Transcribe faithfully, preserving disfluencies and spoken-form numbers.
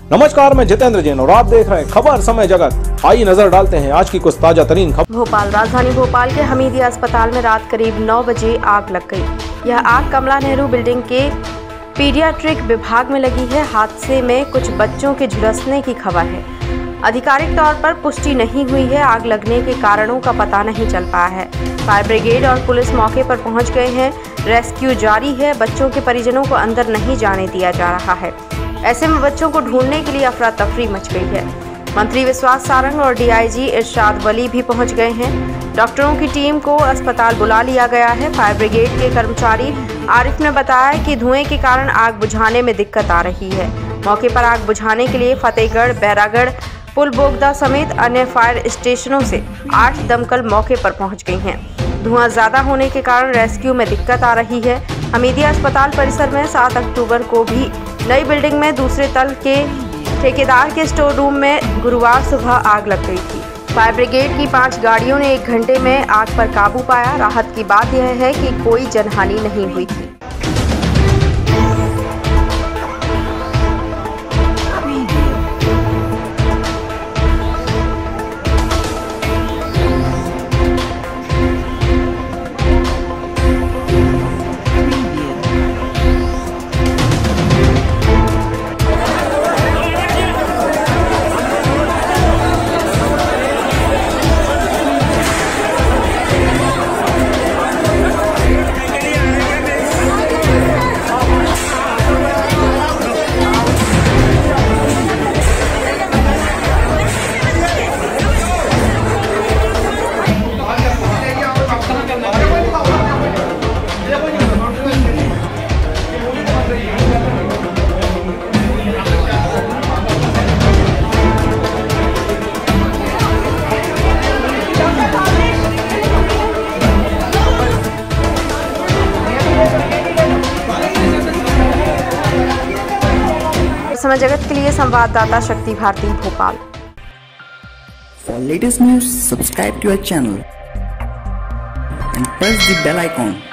नमस्कार, मैं जितेंद्र जैन और आप देख रहे हैं खबर समय जगत। आइए नजर डालते हैं आज की कुछ ताजा तरीन खबर। भोपाल राजधानी भोपाल के हमीदिया अस्पताल में रात करीब नौ बजे आग लग गई। यह आग कमला नेहरू बिल्डिंग के पीडियाट्रिक विभाग में लगी है। हादसे में कुछ बच्चों के झुलसने की खबर है। आधिकारिक तौर पर पुष्टि नहीं हुई है। आग लगने के कारणों का पता नहीं चल पाया है। फायर ब्रिगेड और पुलिस मौके पर पहुंच गए हैं। रेस्क्यू जारी है। बच्चों के परिजनों को अंदर नहीं जाने दिया जा रहा है। ऐसे में बच्चों को ढूंढने के लिए अफरा तफरी मच गई है। मंत्री विश्वास सारंग और डीआईजी इरशाद वली भी पहुंच गए हैं। डॉक्टरों की टीम को अस्पताल बुला लिया गया है। फायर ब्रिगेड के कर्मचारी आरिफ ने बताया कि धुएं के कारण आग बुझाने में दिक्कत आ रही है। मौके पर आग बुझाने के लिए फतेहगढ़, बैरागढ़, पुल बोगदा समेत अन्य फायर स्टेशनों से आठ दमकल मौके पर पहुंच गई हैं। धुआं ज्यादा होने के कारण रेस्क्यू में दिक्कत आ रही है। हमीदिया अस्पताल परिसर में सात अक्टूबर को भी नई बिल्डिंग में दूसरे तल के ठेकेदार के स्टोर रूम में गुरुवार सुबह आग लग गई थी। फायर ब्रिगेड की पांच गाड़ियों ने एक घंटे में आग पर काबू पाया। राहत की बात यह है कि कोई जनहानि नहीं हुई थी। समय जगत के लिए संवाददाता शक्ति Bharti Bhopal. For latest news, subscribe to our channel and press the bell icon.